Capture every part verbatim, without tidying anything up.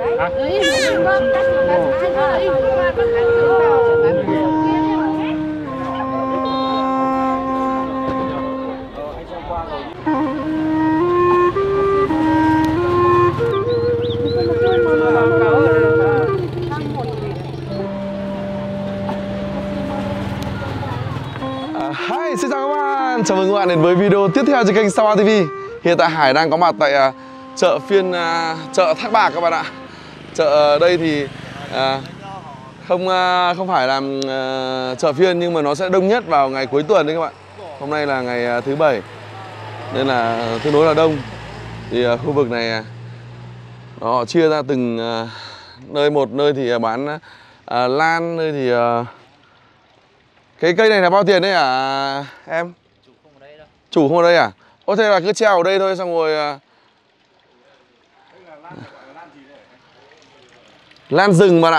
Hi, xin chào các bạn, chào mừng các bạn đến với video tiếp theo trên kênh Sao ti vi. Hiện tại Hải đang có mặt tại uh, chợ phiên uh, chợ Thác Bạc các bạn ạ. Chợ uh, đây thì uh, không uh, không phải là uh, chợ phiên nhưng mà nó sẽ đông nhất vào ngày cuối tuần đấy các bạn. Hôm nay là ngày uh, thứ bảy nên là tương đối là đông. Thì uh, khu vực này uh, nó chia ra từng uh, nơi một, nơi thì uh, bán uh, lan, nơi thì uh, cái cây này là bao tiền đấy à em? Chủ không ở đây đâu. Chủ không ở đây à? Ô thế là cứ treo ở đây thôi xong rồi. Lan rừng mà ạ.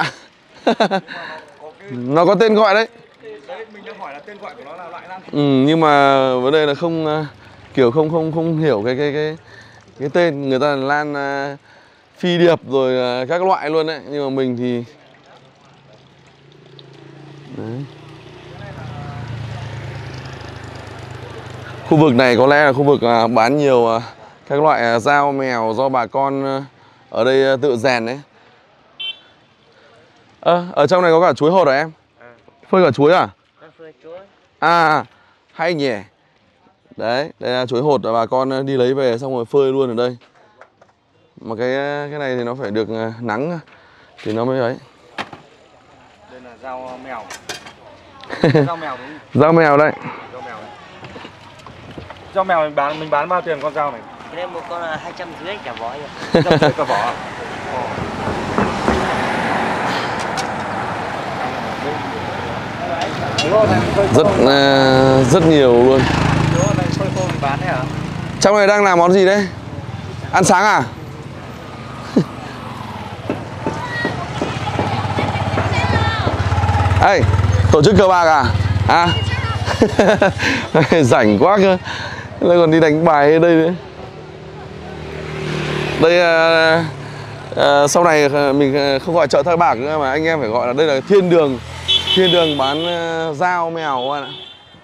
Nó có tên gọi đấy. Đấy, mình đang hỏi là tên gọi của nó là loại lan gì? Ừ, nhưng mà vấn đề là không kiểu không không không hiểu cái cái cái cái tên, người ta là lan uh, phi điệp rồi uh, các loại luôn đấy, nhưng mà mình thì đấy. Khu vực này có lẽ là khu vực uh, bán nhiều uh, các loại uh, dao mèo do bà con uh, ở đây uh, tự rèn đấy. Ơ, à, ở trong này có cả chuối hột hả em? À. Phơi cả chuối à? Phơi chuối. À, hay nhỉ. Đấy, đây là chuối hột, bà con đi lấy về xong rồi phơi luôn ở đây. Mà cái cái này thì nó phải được nắng thì nó mới ấy. Đây là dao mèo. Dao mèo đúng không? Dao mèo đây. Dao mèo đấy. Dao mèo mình bán mình bán bao tiền con dao này? Cái này một con là hai trăm rưỡi cả vỏ. Hai trăm rưỡi cả vỏ à? Rất uh, rất nhiều luôn. Bán đấy hả? Trong này đang làm món gì đấy? Ăn sáng à? Ê, tổ chức cờ bạc à? À? Rảnh quá cơ. Lại còn đi đánh bài ở đây nữa. Đây uh, uh, sau này mình không gọi chợ Thác Bạc nữa mà anh em phải gọi là đây là thiên đường. Thiên đường bán uh, dao mèo các bạn ạ.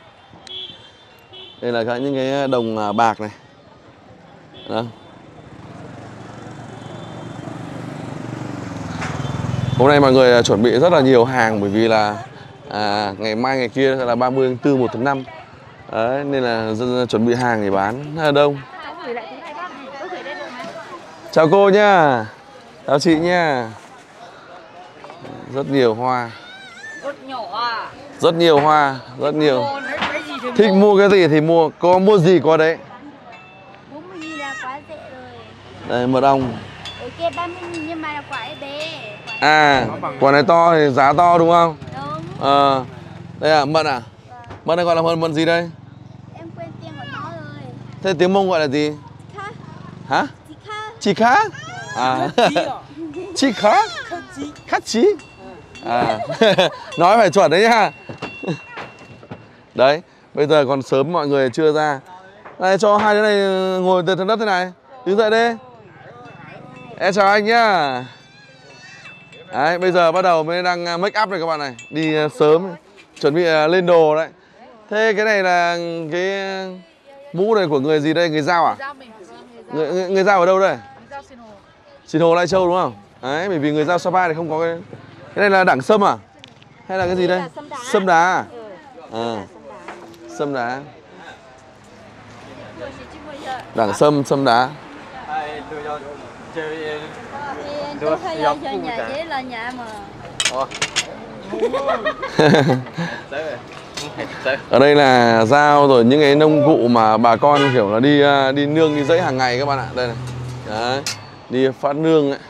Đây là cả những cái đồng uh, bạc này. Đó. Hôm nay mọi người chuẩn bị rất là nhiều hàng bởi vì là à, ngày mai ngày kia là ba mươi tháng tư, một tháng năm. Đấy, nên là dân chuẩn bị hàng để bán rất là đông. Chào cô nhá. Chào chị nhá. Rất nhiều hoa. Rất nhiều hoa, rất nhiều. Thích mua cái gì thì mua, có mua gì có đấy. bốn mươi nghìn là quá rẻ rồi. Đây mật ong. Ở kia ba mươi nghìn nhưng mà là quả ấy bé. Quả À, quả này to thì giá to đúng không? đúng. Ờ. Đây à, mận à? Mận này gọi là mận, mận gì đây? Em quên tiếng của nó rồi. Thế tiếng Mông gọi là gì? Khá. Hả? Chị Khá. Chị khá? À. Chị khá? Khát chí. À. Nói phải chuẩn đấy nhá. Đấy, bây giờ còn sớm mọi người chưa ra. Đây cho hai đứa này ngồi từ thân đất thế này. Đứng dậy đi. Em chào anh nhá. Đấy, bây giờ bắt đầu mới đang make up này các bạn này. Đi sớm, chuẩn bị lên đồ đấy. Thế cái này là cái mũ này của người gì đây? Người Dao à? Người, người, người Dao ở đâu đây? Xin Hồ Lai Châu đúng không? Đấy, bởi vì người Dao Sapa thì không có cái. Cái này là đẳng sâm à? Hay là cái gì đây? Sâm đá à? À, sâm đá. Đẳng sâm, sâm đá. Tôi thấy giờ nhà dễ là nhà mà. Ở đây là dao rồi những cái nông cụ mà bà con kiểu là đi đi nương đi dãy hàng ngày các bạn ạ. Đây này. Đấy, đi phát nương ấy.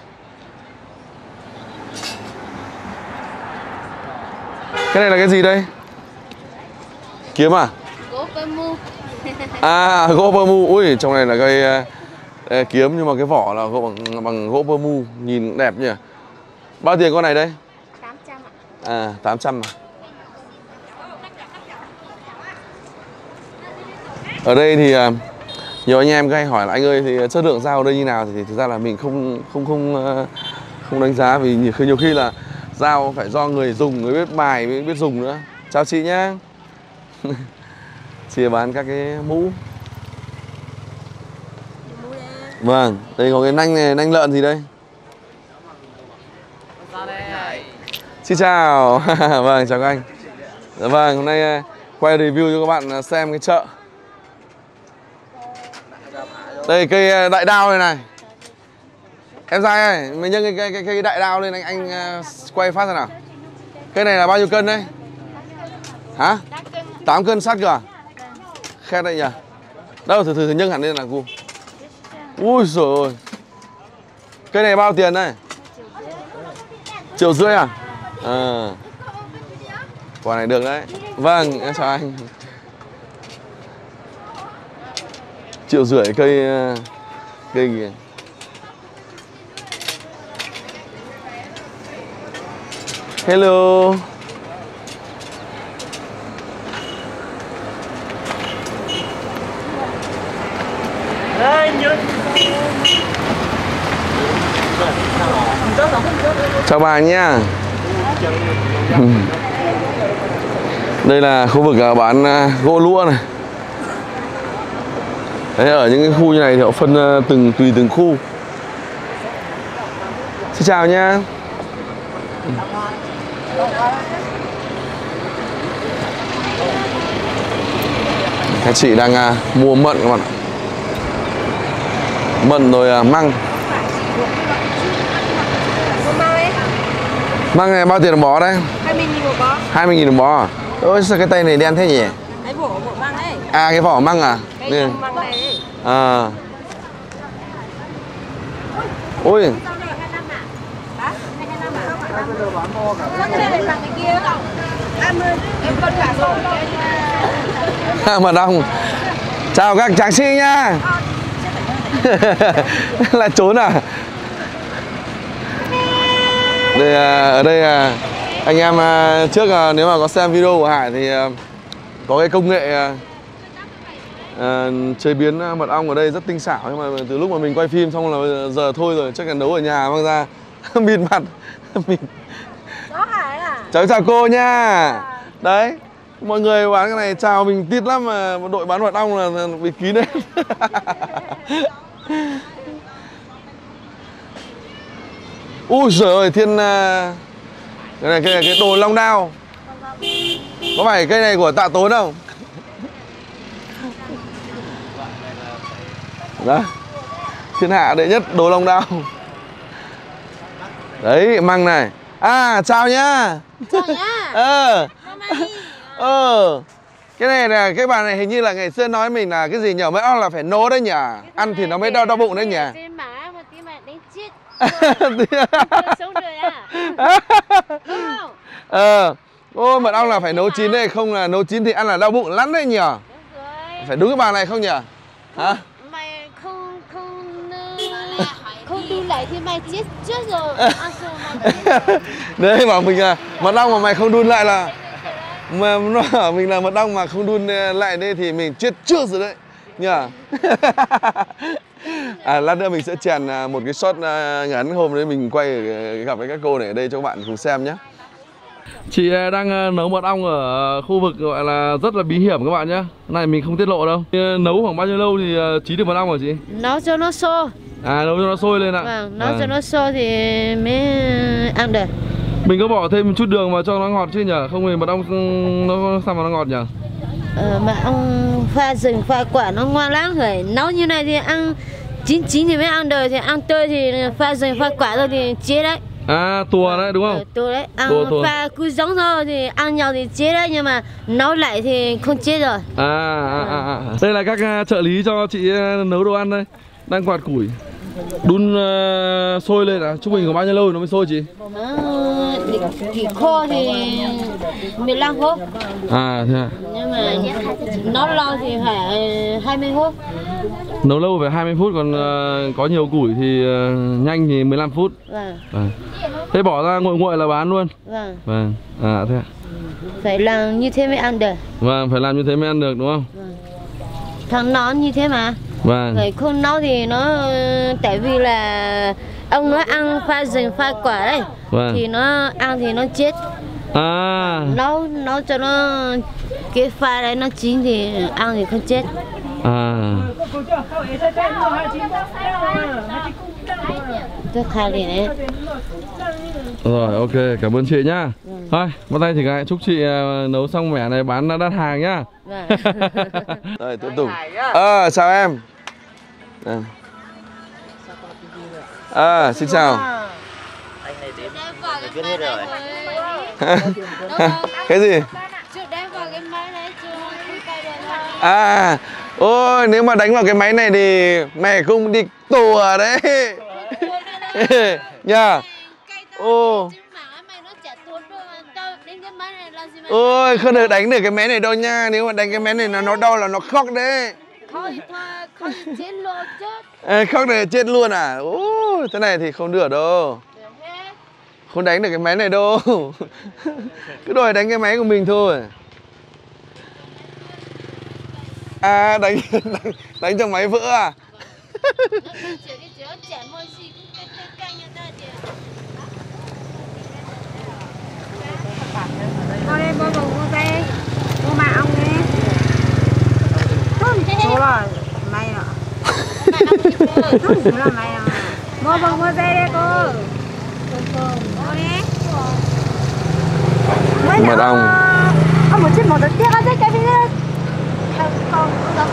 Cái này là cái gì đây? Kiếm à? Gỗ pơ mu. À, gỗ pơ mu. Ui, trong này là cây uh, kiếm nhưng mà cái vỏ là gỗ bằng, bằng gỗ pơ mu. Nhìn đẹp nhỉ. Bao tiền con này đây? tám trăm ạ. À, tám trăm à? Ở đây thì uh, nhiều anh em hay hỏi là anh ơi thì chất lượng dao ở đây như nào, thì thực ra là mình không không không uh, không đánh giá vì nhiều khi, nhiều khi là dao phải do người dùng, người biết mài, mới biết dùng nữa. Chào chị nhá. Chị bán các cái mũ. Vâng, đây có cái nanh này, nanh lợn gì đây? Xin chào. Vâng, chào các anh. Dạ vâng, hôm nay quay review cho các bạn xem cái chợ. Đây cây đại đao này này. Em trai ơi, mình nhân cái, cái, cái, cái đại đao lên anh anh uh, quay phát ra nào. Cây này là bao nhiêu cân đấy? Hả? tám cân sắt cơ à? Khét đây nhỉ? Đâu thử thử, thử nhân hẳn lên là cô. Ui giời ơi. Cây này bao tiền đây? Triệu rưỡi à? À. Quả này được đấy. Vâng, em chào anh. Triệu rưỡi cây cây gì? Hello. Chào bà nha. Đây là khu vực bán gỗ lũa này. Đấy, ở những cái khu như này thì họ phân từng tùy từng khu. Xin chào nha. Các chị đang uh, mua mận các bạn ạ. Mận rồi uh, măng. Măng này bao tiền một bó đấy? hai mươi nghìn một bó. hai mươi nghìn một bó à? Ôi sao cái tay này đen thế nhỉ? Cái vỏ vỏ măng ấy. À cái vỏ măng à? Cái vỏ măng này ấy. À. Ôi. Mật ong. Chào các tráng sĩ nha. Lại trốn à? Đây, ở đây anh em trước nếu mà có xem video của Hải thì có cái công nghệ à, chế biến mật ong ở đây rất tinh xảo, nhưng mà từ lúc mà mình quay phim xong là giờ thôi rồi, chắc là nấu ở nhà mang ra bịt mặt. Đó Hải à? Cháu chào cô nha. Đấy, mọi người bán cái này chào mình tít lắm mà đội bán mật ong là bịt kín đấy. Ui giời ơi, thiên cái này cái này cái đồ long đao. Có phải cây này của Tạ Tốn không? Đó. Thiên hạ đệ nhất đồ long đao. Đấy, măng này. À, chào nhá. Chào nhá. Ờ. Ờ. Cái này là cái bà này hình như là ngày xưa nói mình là cái gì nhỉ? Mật ong là phải nấu đấy nhỉ? Ăn thì nó mới đau đau bụng đấy nhỉ? Sống rồi à? Ờ. Ôi, mật ong là phải nấu chín đấy, không là nấu chín thì ăn là đau bụng lắm đấy nhỉ? Phải đúng cái bà này không nhỉ? Hả? Mày không không không đun lại thì mày chết trước rồi. À, rồi đấy bảo mình là mật ong mà mày không đun lại là mà nó bảo mình là mật ong mà không đun lại đây thì mình chết trước rồi đấy nhỉ. À, lát nữa mình sẽ chèn một cái shot ngắn hôm đấy mình quay gặp với các cô này ở đây cho các bạn cùng xem nhé. Chị đang nấu mật ong ở khu vực gọi là rất là bí hiểm các bạn nhé. Này mình không tiết lộ đâu. Nấu khoảng bao nhiêu lâu thì chín được mật ong hả chị? nấu cho nó sôi. À, nấu cho nó sôi lên ạ. Vâng, nấu à. cho nó sôi thì mới ăn được. Mình có bỏ thêm một chút đường vào cho nó ngọt chứ nhỉ? Không thì mật ong nó sao mà nó ngọt nhỉ? Ờ, mật ong pha rừng pha quả nó ngon lắm rồi. Nấu như này thì ăn chín chín thì mới ăn được, thì ăn tươi thì pha rừng pha quả thôi thì chết đấy. À, tùa đấy đúng không? Ờ, tùa đấy, ăn tùa, tùa. pha cứ giống thôi thì ăn nhau thì chết đấy, nhưng mà nấu lại thì không chết rồi. À, à, à, à. Đây là các trợ lý cho chị nấu đồ ăn đây. Đang quạt củi. Đun uh, sôi lên à? Trung bình có bao nhiêu lâu nó mới sôi chị? Nó chỉ khô thì mười lăm phút. À thế à? Nhưng mà nấu lâu thì phải hai mươi phút. Nấu lâu phải hai mươi phút, còn uh, có nhiều củi thì uh, nhanh thì mười lăm phút. Vâng. À. Thế bỏ ra nguội nguội là bán luôn. Vâng. Vâng. À thế à? Phải làm như thế mới ăn được. Vâng, phải làm như thế mới ăn được đúng không? Vâng. Thằng nó như thế mà. Vâng. Người không nấu thì nó tại vì là ông nó ăn pha rừng pha quả đấy. Vâng. Thì nó ăn thì nó chết. À. Nấu nấu cho nó cái pha đấy nó chín thì ăn thì không chết. À. Rất khai liền đấy. Rồi, ok, cảm ơn chị nhá. Ừ. Thôi, bắt tay thì cái chúc chị uh, nấu xong mẻ này bán đã đắt hàng nhá. Vâng. Rồi, tiếp tục. Ờ, à, chào em. À. À, xin chào. Anh này đến biết hết rồi. Cái gì? À, ôi, nếu mà đánh vào cái máy này thì mẹ cũng đi tù ở đấy. Nha. Ô. Ôi, không được đánh được cái máy này đâu nha. Nếu mà đánh cái máy này nó nó đau là nó khóc đấy. Thôi, thôi, không chết luôn chứ. À, khóc này chết luôn à? Ôi, thế này thì không được đâu. Không đánh được cái máy này đâu. Cứ đòi đánh cái máy của mình thôi. À, đánh đánh, đánh cho máy vỡ à? Con đây bố bố bố đây bố mà ông đi bố là mày à bố là mày à bố bố bố đây đây cô bố đi Mật ong. ông một chiếc một đợt tiếc ở đây cái gì nữa con con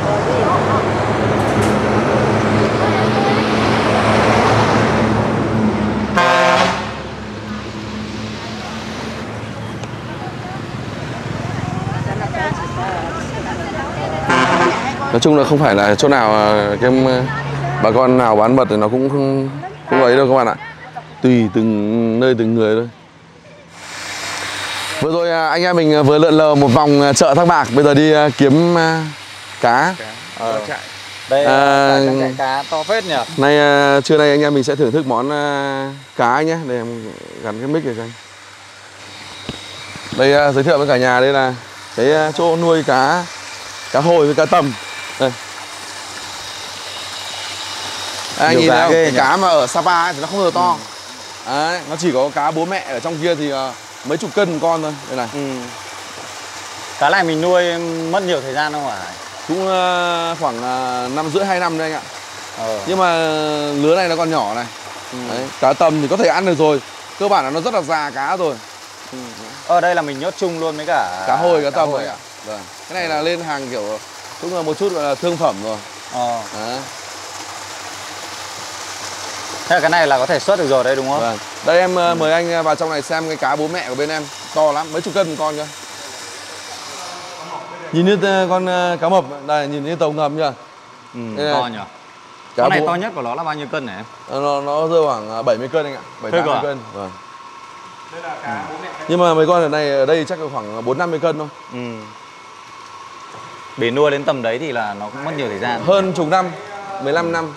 Nói chung là không phải là chỗ nào cái bà con nào bán mật thì nó cũng không không ấy đâu các bạn ạ. Tùy từng nơi từng người thôi. Vừa rồi anh em mình vừa lượn lờ một vòng chợ Thác Bạc, bây giờ đi kiếm cá. Ờ. Đây à, là cá to phết nhỉ. Nay trưa nay anh em mình sẽ thưởng thức món cá nhé. Đây em gắn cái mic này cho anh. Đây giới thiệu với cả nhà, đây là cái chỗ nuôi cá cá hồi với cá tầm. Đây. À, anh nhìn thấy không? Cái cá mà ở Sapa ấy thì nó không được to. Ừ. Đấy, nó chỉ có cá bố mẹ ở trong kia thì uh, mấy chục cân một con thôi. Đây này. Ừ. Cá này mình nuôi mất nhiều thời gian không hả? Cũng uh, khoảng uh, năm rưỡi hai năm đấy anh ạ. Ờ. Nhưng mà lứa này nó còn nhỏ này. Ừ. Đấy, cá tầm thì có thể ăn được rồi. Cơ bản là nó rất là già cá rồi. Ừ. Ở đây là mình nhốt chung luôn với cả cá hồi, cá, cá tầm hồi này ạ. Vâng. Cái này là lên hàng kiểu cũng là một chút gọi là thương phẩm rồi. Ờ. Đấy. Thế là cái này là có thể xuất được rồi đấy đúng không? Vâng. Đây em ừ. mời anh vào trong này xem cái cá bố mẹ của bên em. To lắm, mấy chục cân một con cơ. Nhìn như con cá mập, đây nhìn như tàu ngầm chưa? Ừ, to nhỉ. Cá con này bố... to nhất của nó là bao nhiêu cân này em? Nó nó rơi khoảng bảy mươi cân anh ạ, bảy tám mươi à? cân. Vâng. Đây là cá ừ. bố mẹ. Nhưng mà mấy con ở này ở đây chắc là khoảng bốn năm mươi cân thôi. Ừ. Để nuôi đến tầm đấy thì là nó cũng mất nhiều thời gian. Hơn chục năm, mười lăm năm.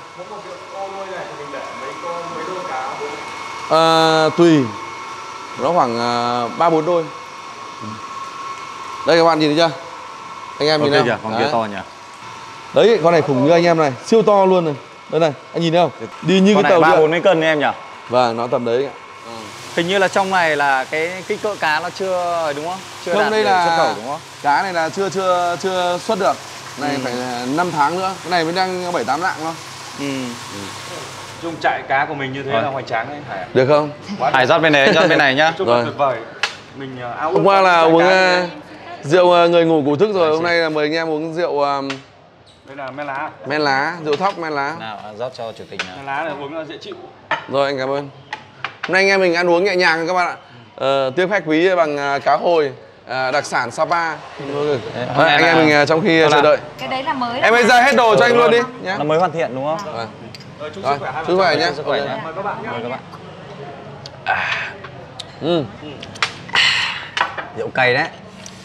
À, tùy. Nó khoảng ba bốn đôi. Đây các bạn nhìn thấy chưa? Anh em nhìn thấy không? Con kia to nhỉ. Đấy, con này khủng như anh em này, siêu to luôn này. Đây này, anh nhìn thấy không? Đi như con cái tàu ba bốn mươi cân đấy em nhỉ? Vâng, nó tầm đấy. Ừ. Hình như là trong này là cái kích cỡ cá nó chưa đúng không? Chưa không, đạt đây là xuất khẩu đúng không? Cá này là chưa chưa chưa xuất được. Này ừ. phải năm tháng nữa. Cái này mới đang bảy tám lạng thôi. Ừ. ừ. Chung trại cá của mình như thế rồi. Là hoành tráng đấy Hải. Được không? Hải rót bên này, rót bên này nhá. Rồi. Tuyệt vời. Mình áo hôm qua là uống uh, rượu uh, người ngủ ngủ thức rồi, hôm nay là mời anh em uống rượu um, đây là men lá. Men lá, rượu thóc men lá. Nào rót cho chủ tịch nào. Men lá này uống dễ chịu. Rồi anh cảm ơn. Hôm nay anh em mình ăn uống nhẹ nhàng các bạn ạ. Ờ, tiếp khách quý bằng uh, cá hồi, uh, đặc sản Sapa. Đấy, à, anh em mình uh, trong khi uh, chờ đợi. Cái đấy là mới. Em hãy ra hết đồ cho anh luôn đi nhá. Nó mới hoàn thiện đúng không? Vâng. Rồi, chúc sức khỏe, sức khỏe nhé. Sức khỏe nhé. Mời các bạn nhé. Mời các bạn. À. Ừ. Rượu cay đấy.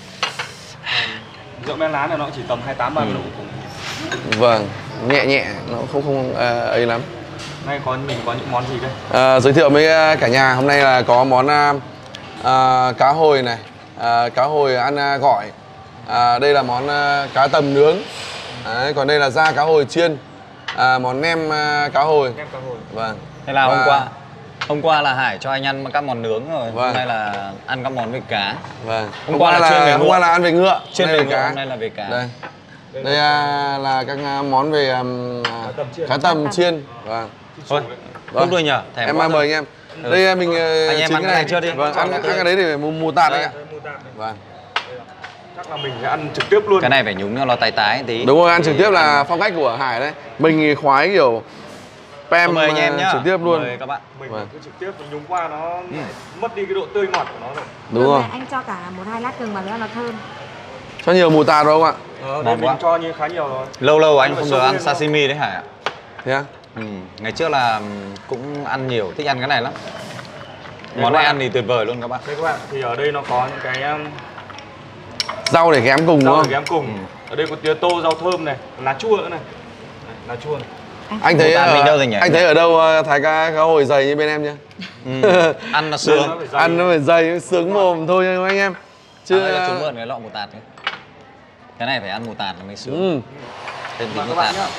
Rượu men lá này nó chỉ tầm hai mươi tám ba mươi độ. Vâng, nhẹ nhẹ, nó không không à, ấy lắm. Nay có mình có những món gì đây? À, giới thiệu với cả nhà, hôm nay là có món à, à, cá hồi này, à, cá hồi ăn à, gỏi. À, đây là món à, cá tầm nướng. Đấy, còn đây là da cá hồi chiên. À, món nem à, cá hồi. Nem cá hồi. Vâng. Thế là Và- hôm qua hôm qua là Hải cho anh ăn các món nướng rồi. Vâng. Hôm nay là ăn các món về cá. Vâng. Hôm Hôm qua qua là chuyên về là hôm ngựa. qua là ăn về ngựa. Chuyên Hôm nay về là ngựa, hôm nay là về cá. Đây. Đây à, là các à, món về um, à, cá tầm chiên. Vâng. Thôi, Vâng. không đuôi nhở. Thèm Em quá à, rồi. mời anh em. Đây à, mình uh, Anh em ăn cái này chưa đi? Vâng, ăn, ăn cái đấy để mù, mù tạt đấy ạ. Vâng. Chắc là mình sẽ ăn trực tiếp luôn. Cái này phải nhúng cho nó tái tái tí. Đúng rồi, ăn trực tiếp là phong cách của Hải đấy. Mình thì khoái kiểu pem Mời anh em à, nhá. trực tiếp luôn. Mời các bạn. Mình Vâng. cứ trực tiếp mình nhúng qua nó mất đi cái độ tươi ngọt của nó rồi. Đúng rồi. Anh cho cả một hai lát gừng vào nữa là thơm. Cho nhiều mù tạt vào không ạ? Ờ, đây Ngon mình quá. cho như khá nhiều rồi. Lâu lâu anh Nhưng mà không sâu được ăn lên không? sashimi đấy Hải ạ. Thế á? Ừ. Ngày trước là cũng ăn nhiều, thích ăn cái này lắm. Đây Món các này bạn. ăn thì tuyệt vời luôn các bạn. Đây các bạn, thì ở đây nó có những cái um, Rau để ghém cùng đúng rau không? để ghém cùng. Ừ. Ở đây có tía tô, rau thơm này, lá chua nữa này. Này, lá chua này. Anh thấy Mù tạt ở- mình đâu rồi nhỉ? anh thấy ở đâu ờ, thái cá cá hồi dày như bên em chưa? Ừ. Ăn nó sướng. Nó phải dày. Ăn nó phải dày sướng mồm thôi nha anh em. Chứ Chứ à, chúng mượn cái lọ mù tạt ấy. Cái này phải ăn mù tạt nó mới sướng. ừ. Thêm tí Và mù các bạn tạt. nhá.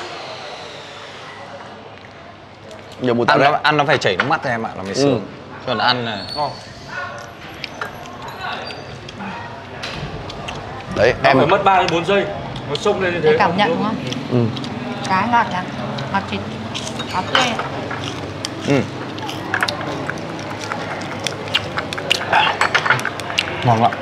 Nhiều mù tạt Ăn đấy. nó, ăn nó phải chảy nước mắt thôi em ạ, nó mới Ừ. sướng. Còn ăn là Ngon. Đấy Nó em phải mất ba đến bốn giây. Nó xông lên như thế. Để cảm nhận đúng không? ừ. Cá ngọt nhỉ? Ngọt thịt. Ngọt tươi. ừ. Ngon lắm.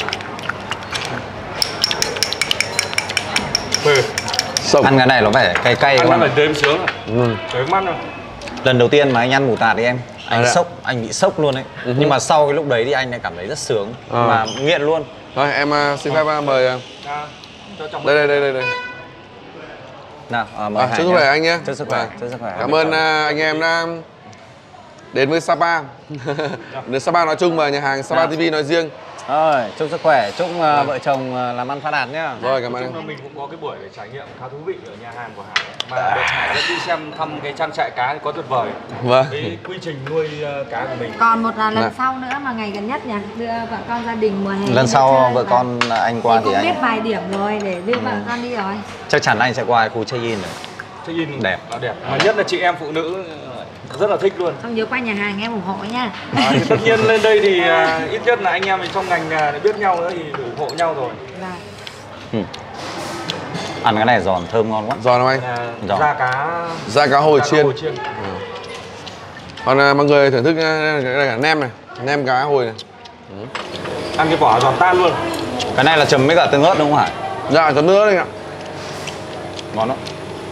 Phê. Sông. Ăn cái này nó phải cay cay Ăn các nó phải bạn. đếm sướng rồi. Ừ. Đấy mắt rồi. Lần đầu tiên mà anh ăn mù tạt thì em anh À, dạ. sốc, anh bị sốc luôn đấy. Ừ. Nhưng mà sau cái lúc đấy thì anh lại cảm thấy rất sướng À. mà nghiện luôn. Rồi em ờ, xin phép ờ, mời ờ, À, cho chồng đây đây đây đây đây. Nào, à, mời À, Hải chúc sức nhé. khỏe anh nhé. Chúc sức khỏe, Vâng. chúc sức khỏe. Cảm ơn ờ, anh em đã đến với Sapa. Đến Sapa nói chung và nhà hàng Sapa Dạ. ti vi nói riêng. Rồi, chúc sức khỏe, chúc uh, vợ chồng uh, làm ăn phát đạt nhá. Rồi cảm ơn Nói chung em. là mình cũng có cái buổi để trải nghiệm khá thú vị ở nhà hàng của Hải. Mà được Hải dẫn đi xem thăm cái trang trại cá thì có tuyệt vời. Vâng. Cái quy trình nuôi ờ, cá của mình. Còn một là lần Dạ. sau nữa mà ngày gần nhất nhỉ, đưa vợ con gia đình mùa hè Lần đi sau chơi vợ và con uh, anh qua em thì cũng biết anh vài điểm rồi để đưa vợ con đi rồi. chắc chắn anh sẽ qua khu check in rồi. Check in Đẹp. nó đẹp. Mà nhất là chị em phụ nữ ờ, rất là thích luôn. Xong nhớ qua nhà hàng em ủng hộ nha. À, thì tất nhiên lên đây thì à, ít nhất là anh em mình trong ngành à, để biết nhau nữa thì ủng hộ nhau rồi. Và Ừ. Ăn cái này giòn thơm ngon quá. Giòn không anh? À, Rồi. da cá Da cá hồi da cá chiên. hồi chiên. Còn à, mọi người thưởng thức à, cái này cả nem này, nem cá hồi này. Ăn cái vỏ giòn tan luôn. Cái này là chấm với cả tương ớt đúng không Hải? Dạ chấm nữa đây ạ. Ngon lắm.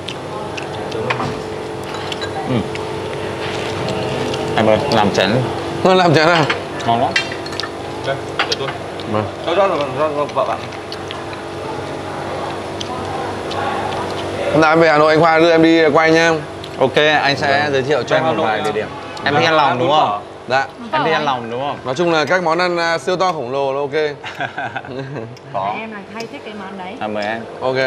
Ừ. Em ơi, làm chén Hơn làm chén nào. ngon lắm. Đây, để tôi. Vâng. Đó đó là đó, đó, vợ bạn. Hôm nào em về Hà Nội anh Khoa đưa em đi quay nha. Ok, anh sẽ giới thiệu cho em một vài địa điểm. Em thích ăn lòng đúng không? Dạ. Em thích ăn lòng đúng không? Nói chung là các món ăn à, siêu to khổng lồ là ok. Có. em là hay thích cái món đấy. À, mời em. Ok.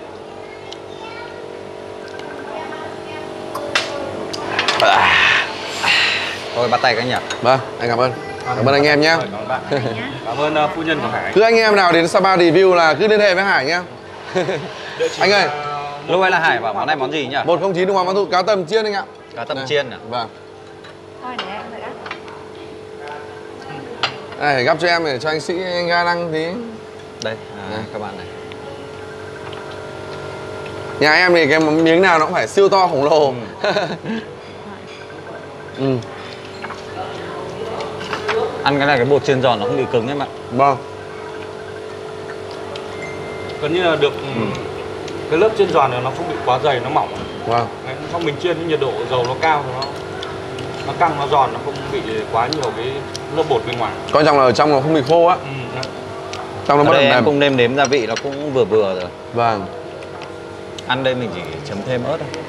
Thôi bắt tay các nhỉ. Vâng, anh cảm ơn. Cảm ơn anh em nhé. Cảm ơn bạn. Cảm ơn uh, phu nhân của Hải. Cứ anh em nào đến Sapa review là cứ liên hệ với Hải nhé. Địa chỉ Anh ơi. là Lúc ấy là Hải bảo món này món gì nhỉ? một không chín Đông Hoàng Văn Thụ cá tầm chiên anh ạ. Cá tầm Này. chiên à? Vâng. Thôi để em vậy đó. Này gắp cho em để cho anh Sĩ anh ga năng tí. Đây, à, Này. các bạn này. Nhà em thì cái miếng nào nó cũng phải siêu to khổng lồ. Ừ. Ăn cái này cái bột chiên giòn nó không bị cứng em ạ. Vâng. gần như là được ừ. Cái lớp chiên giòn này nó không bị quá dày, nó mỏng. Vâng. Đấy, xong mình chiên cái nhiệt độ dầu nó cao thì nó nó căng, nó giòn, nó không bị quá nhiều cái lớp bột bên ngoài. Quan trọng là ở trong nó không bị khô á. Ừ, đấy. Trong nó Ở bắt đây đầu em mềm. cũng nêm nếm gia vị nó cũng vừa vừa rồi. Vâng. Ăn đây mình chỉ chấm thêm ớt thôi.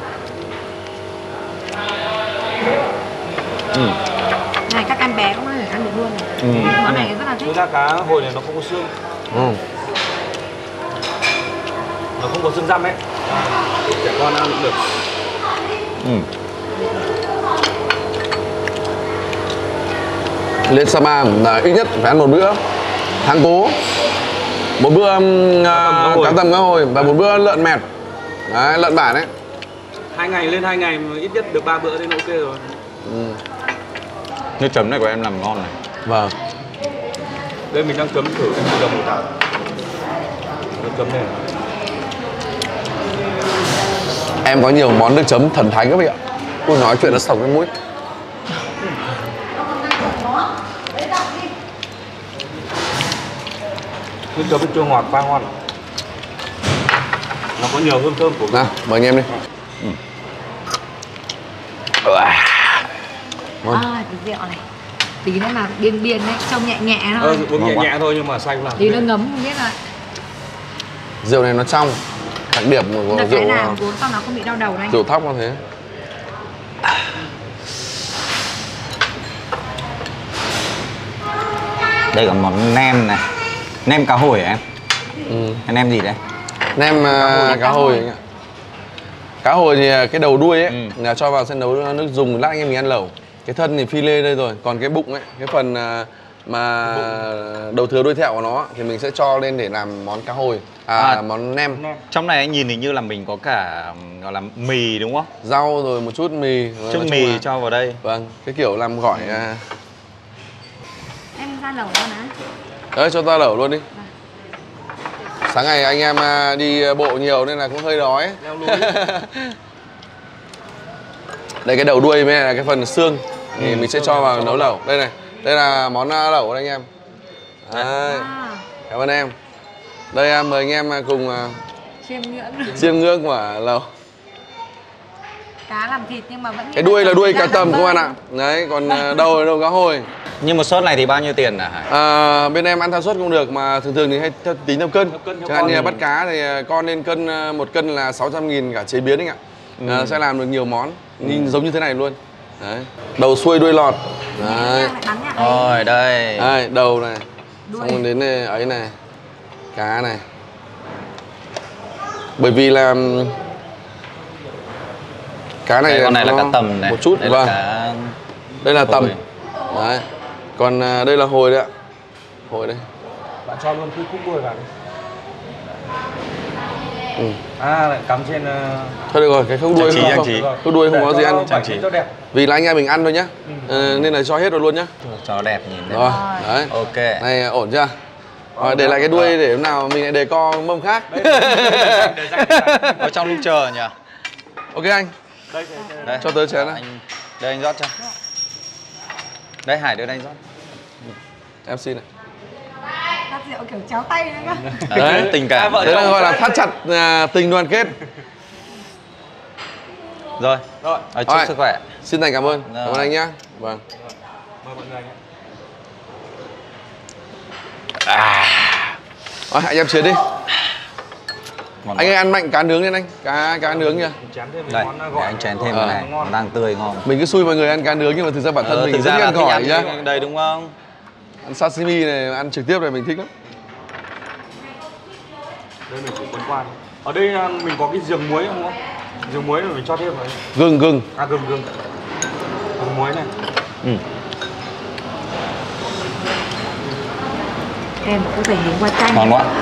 Ừ. Này các em bé cũng có thể ăn được luôn này. Ừ. Món này rất là Cái thích. da cá hồi này nó không có xương, Ừ. nó không có xương răm ấy. Trẻ con ăn cũng được. Ừ. Lên Sapa là ít nhất phải ăn một bữa tháng cố, một bữa um, cá cá tầm cá hồi và một bữa lợn mẹt. Đấy, lợn bản ấy. Hai ngày lên hai ngày mà ít nhất được ba bữa nên ok rồi. Ừ. Nước chấm này của em làm ngon này. Vâng. Đây mình đang chấm thử em đồng một tạo. Nước chấm này. Em có nhiều món nước chấm thần thánh các vị ạ. Ui, nói chuyện nó sộc cái mũi. Nước chấm chua ngọt pha ngon. Nó có nhiều hương thơm của Nào, mời anh em đi. Ừ. À, cái rượu này tí nữa là biên biên đấy, trông nhẹ nhẹ thôi. Ờ, uống nhẹ nhẹ thôi nhưng mà say làm. Tí nó ngấm không biết là Rượu này nó trong. Đặc điểm của là rượu cái nào uống xong nó không bị đau đầu đấy. rượu thóc nó thế. Đây có món nem này. Nem cá hồi hả em? Ừ. Cái nem gì đấy? Nem uh, cá hồi anh ạ. Cá hồi thì cái đầu đuôi ấy Ừ. là cho vào sẽ nấu nước dùng lát anh em mình ăn lẩu. Cái thân thì phi lê đây rồi, còn cái bụng ấy, cái phần uh, mà đầu thừa đuôi thẹo của nó thì mình sẽ cho lên để làm món cá hồi. À, À, món nem. Trong này anh nhìn hình như là mình có cả gọi là mì đúng không? Rau rồi một chút mì. Chút Nói chung mì là- cho vào đây. Vâng, cái kiểu làm gỏi. Uh... Em ra lẩu luôn á. Đấy, cho ta lẩu luôn đi. Sáng ngày anh em à, đi bộ nhiều nên là cũng hơi đói. Đây cái đầu đuôi mới là cái phần xương thì Ừ, mình sẽ cho vào nấu lẩu. Đây này, đây là món à, lẩu đấy anh em. Đấy, À, cảm ơn em. Đây à, mời anh em à, cùng à, chiêm ngưỡng. chiêm ngưỡng của lẩu. Cá làm thịt nhưng mà vẫn Cái đuôi là đuôi cá tầm các bạn ạ. Đấy, còn à, đầu là đầu cá hồi. Nhưng một suất này thì bao nhiêu tiền hả Hải? À, bên em ăn theo suất cũng được mà thường thường thì hay theo tính theo cân. Theo cân, theo Chẳng hạn con như là thì- bắt cá thì à, con lên cân à, một cân là sáu trăm nghìn cả chế biến anh ạ. À, sẽ làm được nhiều món nhìn giống như thế này luôn. Đấy. Đầu xuôi đuôi lọt. Đấy. Bắn nhá. Rồi đây. Đây, đầu này. Đuôi. Xong rồi đến này, ấy này. Cá này. Bởi vì là cá này Cái con này là nó cá tầm này. một chút. Đây Vâng. là cá... Đây là tầm. hồi. Đấy. Còn à, đây là hồi đấy ạ. Hồi đây. Bạn cho luôn cái khúc đuôi vào đi. Ừ. À, lại cắm trên uh... Thôi được rồi, cái khúc đuôi Trang trí, không, trang không. trí. Khúc đuôi không có gì ăn. trang trí cho đẹp. Vì là anh em mình ăn thôi nhá. Ờ, nên là cho hết rồi luôn nhá. Cho nó đẹp nhìn. Đẹp. Rồi, đấy. Ok. Này ổn chưa? Rồi, để lại cái đuôi để hôm nào mình lại đề co mâm khác. Ở trong lúc chờ nhỉ? Ok anh, Đây, đây, đây. Đây. cho tớ chén này. Anh... Đây anh rót cho. Đây Hải đưa đây anh rót. Em xin này. Tắt rượu kiểu chéo tay nữa cơ. Đấy. Tình cảm. Đấy là gọi là thắt chặt à, tình đoàn kết. Rồi. Rồi, À, chúc Rồi. sức khỏe. Xin thành cảm ơn. Rồi. Cảm ơn anh nhá. Vâng. mời mọi người nhé. Rồi, anh em chiến đi. Ngon Anh ơi ăn mạnh cá nướng lên anh. Cá cá nướng kìa. Mình chén thêm Đây, món để gỏi. anh chén thêm Ờ. cái này. Ngon. Nó đang tươi ngon. Mình cứ xui mọi người ăn cá nướng nhưng mà thực ra bản thân Ờ, mình thực rất ra thích là ăn thích gỏi ăn nhá. cái đây đúng không? Ăn sashimi này, ăn trực tiếp này mình thích lắm. Đây mình cũng quấn qua đi. Ở đây à, mình có cái giường muối không? Giường muối rồi mình cho thêm vào đây. Gừng gừng. À gừng gừng. Gừng muối này. Ừ. Em cũng phải hướng qua chanh. Ngon quá.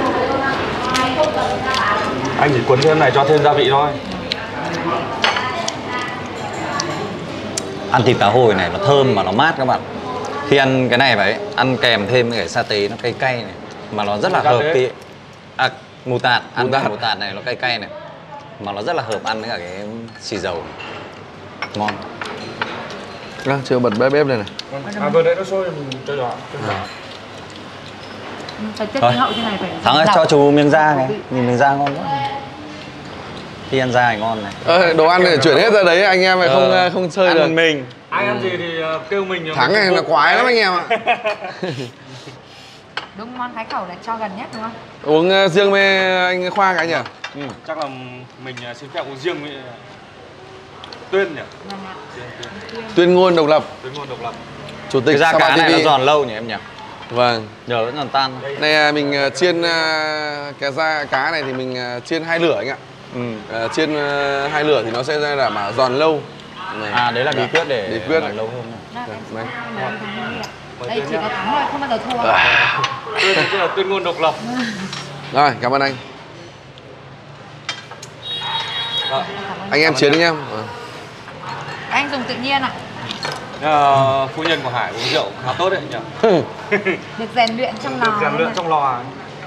Anh chỉ cuốn thêm này cho thêm gia vị thôi. Ăn thịt cá hồi này nó thơm mà nó mát các bạn. Khi ăn cái này vậy, ăn kèm thêm cái sa tế nó cay cay này. Mà nó rất là Mù tạt hợp đấy. tí. À, mù tạt. Ăn Mù tạt. cái mù tạt này nó cay cay này. Mà nó rất là hợp ăn với cả cái xì dầu. Ngon. À, chưa bật bếp bếp này này. À vừa nãy nó sôi mình cho nhỏ. Cho nhỏ. Phải chất Thôi. hậu như này phải. Thắng ơi, lọc. cho chú miếng da này. Nhìn miếng da ngon quá. Khi ăn da thì ngon này. Ờ, đồ ăn này chuyển hết ra đấy anh em lại không Ờ, không chơi ăn được. một mình. Ai ăn gì thì ờ, kêu mình. Thắng này là quái lắm anh em ạ. Đúng món thái khẩu là cho gần nhất đúng không? Uống ờ, riêng với anh Khoa cái nhỉ? Ừ, chắc là mình ờ, xin phép uống riêng với Tuyên nhỉ? Vâng ạ. Tuyên, Tuyên. Tuyên ngôn độc lập, Tuyên ngôn độc lập. chủ tịch Cái da Sapa cá này nó ti vi. giòn lâu nhỉ em nhỉ? Vâng. Nhờ vẫn còn tan. Này à, mình à, chiên à, cái da cá này thì mình à, chiên hai lửa anh ạ. Ừ. À, chiên à, hai lửa thì nó sẽ đảm bảo giòn lâu. Này. À đấy là bí quyết để bí quyết làm này. lâu hơn. Đó, em Đấy. xin mời anh Thắng đi ạ. Mời Đây Tuyên chỉ nhá. có thắng thôi, không bao giờ thua. Tuyên tức là tuyên ngôn độc lập. Rồi, cảm ơn anh. Rồi. Anh em chiến đi nhá. Vâng. Anh dùng tự nhiên ạ. À, phu nhân của Hải uống rượu khá tốt đấy nhỉ. Được rèn luyện trong lò. Được rèn luyện trong lò.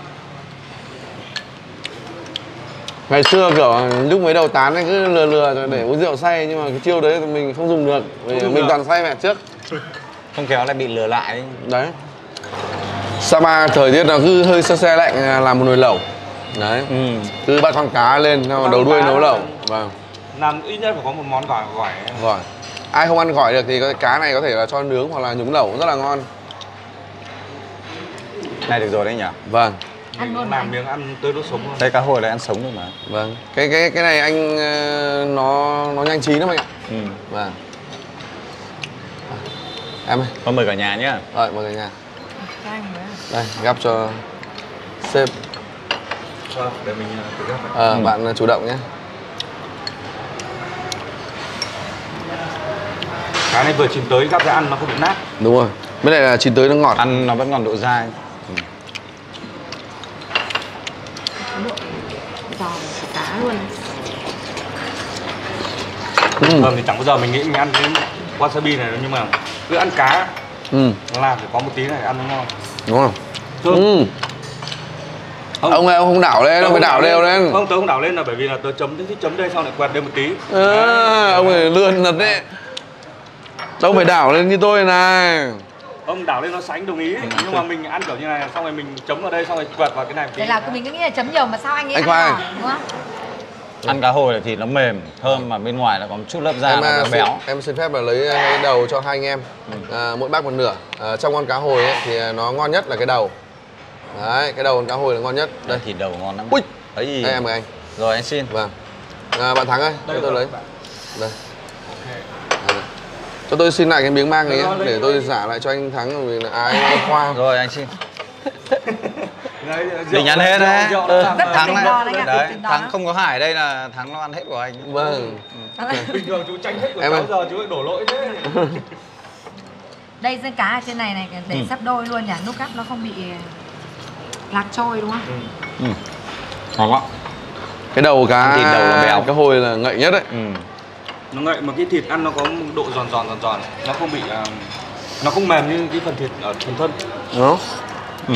Ngày xưa kiểu lúc mới đầu tán ấy cứ lừa lừa để uống rượu say, nhưng mà cái chiêu đấy thì mình không dùng được, vì dùng mình được. toàn say mẹ trước. Không khéo lại bị lừa lại ấy. Đấy. Sapa thời tiết nó cứ hơi se se lạnh, làm một nồi lẩu. Đấy. Ừ. Cứ bắt con cá lên, xong rồi đầu đuôi nấu lẩu. Vâng. Làm ít nhất phải có một món gỏi gỏi. Gỏi. Ai không ăn gỏi được thì cái cá này có thể là cho nướng hoặc là nhúng lẩu rất là ngon. Này được rồi đấy nhỉ. Vâng. Ăn ngon Làm miếng ăn tươi đốt sống luôn. Đây cá hồi là ăn sống rồi mà. Vâng. Cái cái cái này anh ờ, nó nó nhanh chín lắm anh ạ. Ừ. Vâng. Em ơi. Con mời cả nhà nhá. Rồi mời cả nhà. Đây, gắp cho sếp. Vâng, để mình tự gắp. Ờ, Ừ. bạn chủ động nhé. Cái này vừa chín tới gắp ra ăn nó không bị nát. Đúng rồi. Bên này là chín tới nó ngọt. Ăn nó vẫn còn độ dai. Giòn cá luôn. Ừ. Vâng thì chẳng bao giờ mình nghĩ mình ăn cái wasabi này đâu, nhưng mà cứ ăn cá Ừ. nó làm thì có một tí này ăn nó ngon. Đúng không? Thơm. Ừ. Không. Ông ơi, ông không đảo lên, ông phải đảo đều lên. Không, tớ không đảo lên là bởi vì là tớ chấm thích chấm đây xong lại quẹt đây một tí. À, ông phải lươn thật đấy. Ông phải đảo lên như tôi này. Ông đảo lên nó sánh đồng ý, nhưng mà mình ăn kiểu như này xong rồi mình chấm vào đây xong rồi quẹt vào cái này một tí. Thế là mình cứ nghĩ là chấm nhiều mà sao anh ấy Anh ăn Khoai. ngọt, đúng không? Ăn cá hồi thì thịt nó mềm, thơm mà bên ngoài nó có một chút lớp da Em, nó à, béo béo. xin, em xin phép là lấy cái đầu cho hai anh em. À, mỗi bác một nửa. À, trong con cá hồi ấy, thì nó ngon nhất là cái đầu. Đấy, cái đầu con cá hồi là ngon nhất. Đây. Đây thịt đầu ngon lắm. Ui. Đấy. Đây em mời anh. Rồi anh xin. Vâng. À, bạn Thắng ơi, cho tôi rồi, lấy. bạn. Đây. À, đây. Cho tôi xin lại cái miếng mang này Được nhé, rồi, lấy để đi. tôi giả lại cho anh Thắng, vì là ai anh Khoa. Rồi anh xin. Đấy, Mình ăn hết đấy. rượu nó làm- Rất là Thắng tình này. đo đấy ạ, Đấy, tình đo Thắng đó. không có Hải đây là Thắng nó ăn hết của anh. Vâng. Bình thường chú tranh hết của Em cháu ơi. giờ chú lại đổ lỗi thế. Đây dân cá ở trên này này để Ừ. sắp đôi luôn nhỉ, nút cắt nó không bị lạc trôi đúng không? Ừ. Ngon quá. Cái đầu cá Thịt đầu là béo. cái hồi là ngậy nhất đấy. Ừ. Nó ngậy mà cái thịt ăn nó có một độ giòn giòn giòn giòn, nó không bị à, nó không mềm như cái phần thịt ở phần thân. Đó. Ừ.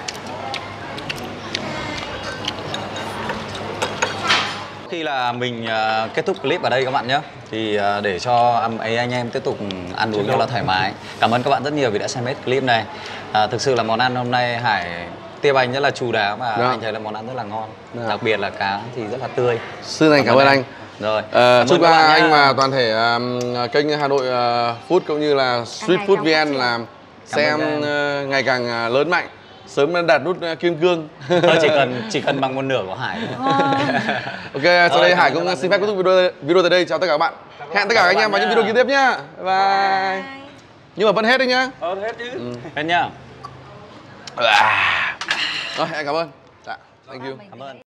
Khi là mình à, kết thúc clip ở đây các bạn nhé, thì à, để cho um, ấy anh em tiếp tục ăn uống cho nó thoải mái. Cảm ơn các bạn rất nhiều vì đã xem hết clip này. À, thực sự là món ăn hôm nay Hải tiếp anh rất là chu đáo và Dạ. anh thấy là món ăn rất là ngon. Dạ. Đặc biệt là cá thì rất là tươi. Xin thành cảm ơn anh. Rồi. Ờ, Cảm chúc ơn các bạn anh nhá. và toàn thể um, kênh Hà Nội uh, Food cũng như là Street ngày Food càng vê en phát triển. làm Cảm xem ơn em. uh, ngày càng uh, lớn mạnh, sớm đạt nút uh, kim cương. Thôi chỉ cần chỉ cần bằng một nửa của Hải thôi. Ok, sau Rồi, đây cảm Hải ơn cũng các bạn xin phép kết thúc video video tại đây. Chào tất cả các bạn. Hẹn tất cả các anh em vào những video kế tiếp nhá. Bye bye. Nhưng mà vẫn hết đấy nhá. Ờ hết chứ. Hết nhá. Rồi, em cảm ơn. Dạ, thank you. Cảm ơn.